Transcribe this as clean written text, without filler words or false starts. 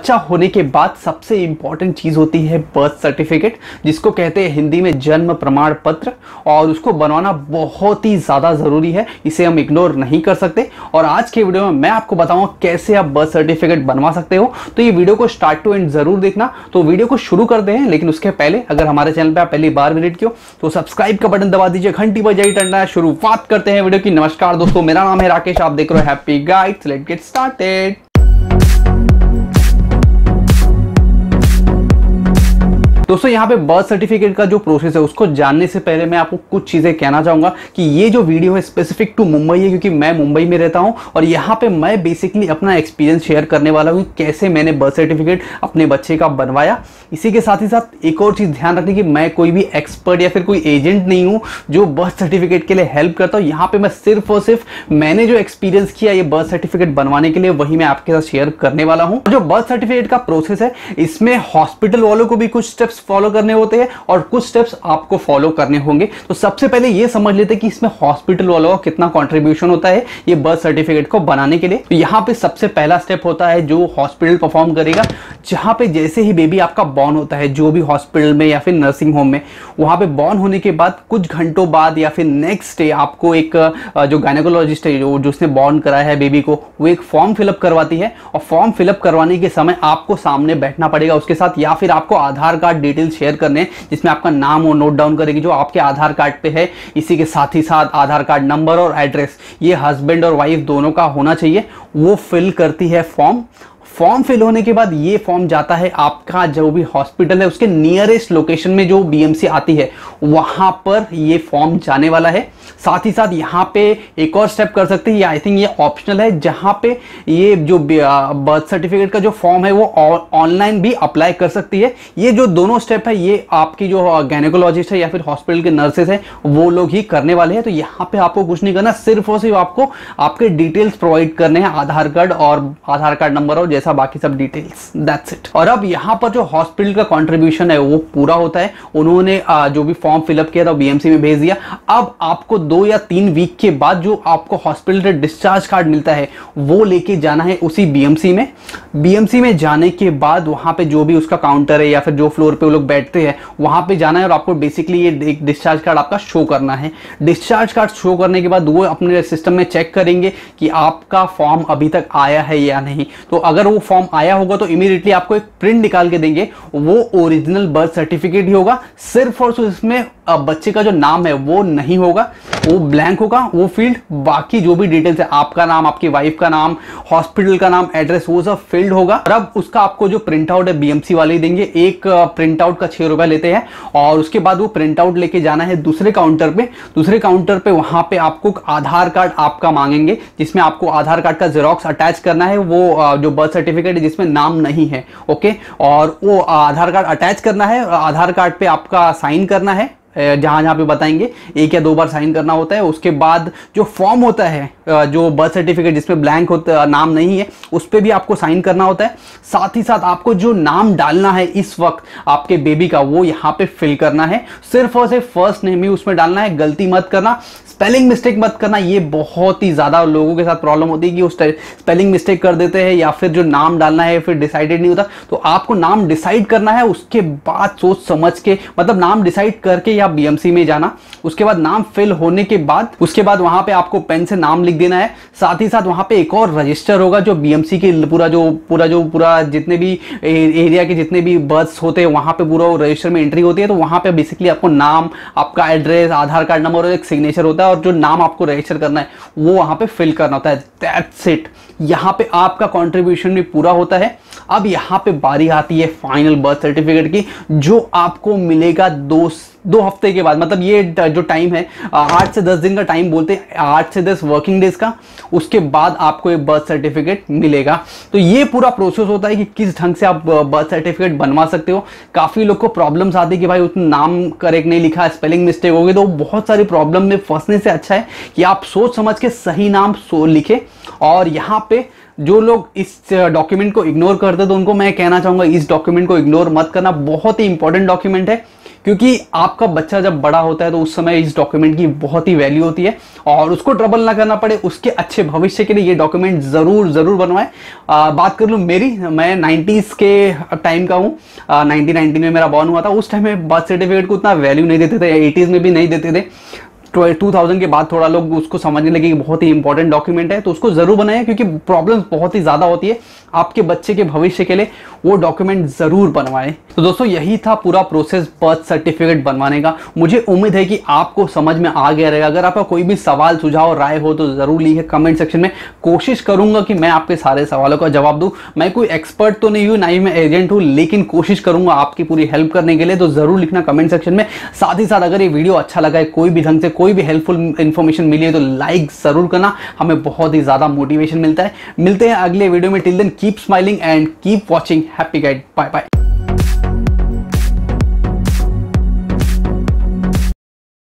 बच्चा होने के बाद सबसे इंपॉर्टेंट चीज होती है बर्थ सर्टिफिकेट, जिसको कहते हैं हिंदी में जन्म प्रमाण पत्र, और उसको बनवाना बहुत ही ज्यादा जरूरी है, इसे हम इग्नोर नहीं कर सकते। और आज के वीडियो में मैं आपको बताऊंगा कैसे आप बर्थ सर्टिफिकेट बनवा सकते हो। तो ये वीडियो को स्टार्ट टू एंड जरूर देखना। तो वीडियो को शुरू करते हैं, लेकिन उसके पहले अगर हमारे चैनल पे आप पहली बार विजिट किया तो सब्सक्राइब का बटन दबा दीजिए, घंटी बजाई टंडा। शुरुआत करते हैं वीडियो की। नमस्कार दोस्तों, मेरा नाम है राकेश, आप देख रहे हो happy guides. Let's get started. दोस्तों यहाँ पे बर्थ सर्टिफिकेट का जो प्रोसेस है उसको जानने से पहले मैं आपको कुछ चीजें कहना चाहूंगा कि ये जो वीडियो है स्पेसिफिक टू मुंबई है, क्योंकि मैं मुंबई में रहता हूं और यहाँ पे मैं बेसिकली अपना एक्सपीरियंस शेयर करने वाला हूँ कैसे मैंने बर्थ सर्टिफिकेट अपने बच्चे का बनवाया। इसी के साथ ही साथ एक और चीज ध्यान रखने की, मैं कोई भी एक्सपर्ट या फिर कोई एजेंट नहीं हूँ जो बर्थ सर्टिफिकेट के लिए हेल्प करता हूँ। यहाँ पे मैं सिर्फ और सिर्फ मैंने जो एक्सपीरियंस किया ये बर्थ सर्टिफिकेट बनवाने के लिए, वही मैं आपके साथ शेयर करने वाला हूँ। जो बर्थ सर्टिफिकेट का प्रोसेस है इसमें हॉस्पिटल वालों को भी कुछ स्टेप्स फॉलो करने होते हैं और कुछ स्टेप्स आपको फॉलो करने होंगे। तो सबसे पहले ये समझ लेते हैं कि इसमें हॉस्पिटल वालों का कितना कंट्रीब्यूशन होता है ये बर्थ सर्टिफिकेट को बनाने के लिए। तो यहाँ पे सबसे पहला स्टेप होता है जो हॉस्पिटल परफॉर्म करेगा, जहां पे जैसे ही बेबी आपका बॉर्न होता है, जो भी हॉस्पिटल में या फिर नर्सिंग होम में, वहां पे बॉर्न होने के बाद कुछ घंटों बाद या फिर नेक्स्ट डे आपको एक जो गायनेकोलॉजिस्ट है जो जिसने बॉर्न कराया है बेबी को, वो एक फॉर्म फिलअप करवाती है। और फॉर्म फिलअप करवाने के समय आपको सामने बैठना पड़ेगा उसके साथ, या फिर आपको आधार कार्ड डिटेल शेयर करने जिसमें आपका नाम वो नोट डाउन करेगी जो आपके आधार कार्ड पे है। इसी के साथ ही साथ आधार कार्ड नंबर और एड्रेस, ये हस्बैंड और वाइफ दोनों का होना चाहिए। वो फिल करती है फॉर्म फिल होने के बाद ये फॉर्म जाता है आपका जो भी हॉस्पिटल है उसके नियरेस्ट लोकेशन में, जो बीएमसी आती है वहां पर ये फॉर्म जाने वाला है। साथ ही साथ यहाँ पे एक और स्टेप कर सकते हैं, ये आई थिंक ये ऑप्शनल है, जहां पे ये जो बर्थ सर्टिफिकेट का जो फॉर्म है वो ऑनलाइन भी अप्लाई कर सकती है। ये जो दोनों स्टेप है ये आपकी जो गायनेकोलॉजिस्ट है या फिर हॉस्पिटल के नर्सेस है वो लोग ही करने वाले हैं। तो यहाँ पे आपको कुछ नहीं करना, सिर्फ और सिर्फ आपको आपके डिटेल्स प्रोवाइड करने हैं, आधार कार्ड और आधार कार्ड नंबर और जैसा बाकी सब डिटेल्स, दैट्स इट। और अब यहाँ पर जो हॉस्पिटल का कंट्रीब्यूशन है वो पूरा होता है। उन्होंने जो भी फॉर्म फिलअप किया था बीएमसी में भेज दिया। अब आपको 2 या 3 वीक के बाद जो आपको हॉस्पिटल से डिस्चार्ज कार्ड मिलता है वो लेके जाना है उसी बीएमसी में जाने के बाद वहां पे जो भी उसका काउंटर है या फिर जो फ्लोर पे वो लोग बैठते हैं वहां पे जाना है और आपको बेसिकली ये एक डिस्चार्ज कार्ड आपका शो करना है। डिस्चार्ज कार्ड शो करने के बाद वो अपने सिस्टम में चेक करेंगे कि आपका फॉर्म अभी तक आया है या नहीं। तो अगर वो फॉर्म आया होगा तो इमीडिएटली आपको एक प्रिंट निकाल के देंगे, वो ओरिजिनल बर्थ सर्टिफिकेट ही होगा। सिर्फ और सिर्फ इसमें बच्चे का जो नाम है वो नहीं होगा, वो ब्लैंक होगा वो फील्ड। बाकी जो भी डिटेल्स है, आपका नाम, आपकी वाइफ का नाम, हॉस्पिटल का नाम, एड्रेस, वो सब फील्ड होगा। और अब उसका आपको जो प्रिंट आउट है बीएमसी वाले देंगे। एक प्रिंट आउट का 6 रुपए लेते हैं और उसके बाद वो प्रिंट आउट लेके जाना है दूसरे काउंटर पे। वहां पे आपको आधार कार्ड आपका मांगेंगे, जिसमें आपको आधार कार्ड का जेरोक्स अटैच करना है, वो जो बर्थ सर्टिफिकेट है जिसमें नाम नहीं है, ओके। और वो आधार कार्ड अटैच करना है, आधार कार्ड पे आपका साइन करना है, जहां पे बताएंगे 1 या 2 बार साइन करना होता है। उसके बाद जो फॉर्म होता है जो बर्थ सर्टिफिकेट जिसमें ब्लैंक होता नाम नहीं है उस पर भी आपको साइन करना होता है। साथ ही साथ आपको जो नाम डालना है इस वक्त आपके बेबी का वो यहाँ पे फिल करना है। सिर्फ और सिर्फ फर्स्ट नेम ही उसमें डालना है, गलती मत करना, स्पेलिंग मिस्टेक मत करना। ये बहुत ही ज्यादा लोगों के साथ प्रॉब्लम होती है कि वो स्पेलिंग मिस्टेक कर देते हैं या फिर जो नाम डालना है फिर डिसाइडेड नहीं होता। तो आपको नाम डिसाइड करना है, उसके बाद सोच समझ के, मतलब नाम डिसाइड करके या बीएमसी में जाना। उसके बाद नाम फिल होने के बाद उसके बाद वहां पे आपको पेन से नाम लिख देना है। साथ ही साथ वहां पे एक और रजिस्टर होगा जो बीएमसी के पूरा जितने भी एरिया के जितने भी बर्थ्स होते हैं वहां पे पूरा रजिस्टर में एंट्री होती है। तो वहां पे बेसिकली आपको नाम, आपका एड्रेस, आधार कार्ड नंबर और एक सिग्नेचर होता है और जो नाम आपको रजिस्टर करना है वो वहां पे फिल करना होता है। That's it. यहां पे आपका कंट्रीब्यूशन भी पूरा होता है। अब यहां पे बारी आती है फाइनल बर्थ सर्टिफिकेट की, जो आपको मिलेगा 2 हफ्ते के बाद। मतलब ये जो टाइम है 8 से 10 दिन का टाइम बोलते हैं, 8 से 10 वर्किंग डेज का। उसके बाद आपको एक बर्थ सर्टिफिकेट मिलेगा। तो ये पूरा प्रोसेस होता है कि किस ढंग से आप बर्थ सर्टिफिकेट बनवा सकते हो। काफी लोग को प्रॉब्लम्स आती है कि भाई उसमें नाम करेक्ट नहीं लिखा, स्पेलिंग मिस्टेक हो गई। तो बहुत सारी प्रॉब्लम में फंसने से अच्छा है कि आप सोच समझ के सही नाम लिखे। और यहाँ पे जो लोग इस डॉक्यूमेंट को इग्नोर करते हैं तो उनको मैं कहना चाहूंगा इस डॉक्यूमेंट को इग्नोर मत करना, बहुत ही इंपॉर्टेंट डॉक्यूमेंट है। क्योंकि आपका बच्चा जब बड़ा होता है तो उस समय इस डॉक्यूमेंट की बहुत ही वैल्यू होती है और उसको ट्रबल ना करना पड़े, उसके अच्छे भविष्य के लिए ये डॉक्यूमेंट जरूर बनवाएं। बात कर लूँ मेरी, मैं 90s के टाइम का हूँ। 1990 में मेरा बॉर्न हुआ था। उस टाइम में बर्थ सर्टिफिकेट को उतना वैल्यू नहीं देते थे, 80s में भी नहीं देते थे। 2000 के बाद थोड़ा लोग उसको समझने लगे कि बहुत ही इंपॉर्टेंट डॉक्यूमेंट है, तो उसको जरूर बनाएं क्योंकि प्रॉब्लम्स बहुत ही ज्यादा होती है। आपके बच्चे के भविष्य के लिए वो डॉक्यूमेंट जरूर बनवाएं। तो दोस्तों यही था पूरा प्रोसेस बर्थ सर्टिफिकेट बनवाने का। मुझे उम्मीद है कि आपको समझ में आ गया रहेगा। अगर आपका कोई भी सवाल सुझाव राय हो तो जरूर लिखिए कमेंट सेक्शन में। कोशिश करूंगा कि मैं आपके सारे सवालों का जवाब दूं। मैं कोई एक्सपर्ट तो नहीं हूं, ना ही मैं एजेंट हूं, लेकिन कोशिश करूंगा आपकी पूरी हेल्प करने के लिए। तो जरूर लिखना कमेंट सेक्शन में। साथ ही साथ अगर ये वीडियो अच्छा लगा है, कोई भी ढंग से कोई भी हेल्पफुल इंफॉर्मेशन मिली है तो लाइक जरूर करना, हमें बहुत ही ज्यादा मोटिवेशन मिलता है। मिलते हैं अगले वीडियो में। Till then keep smiling and keep watching happy guide. Bye bye.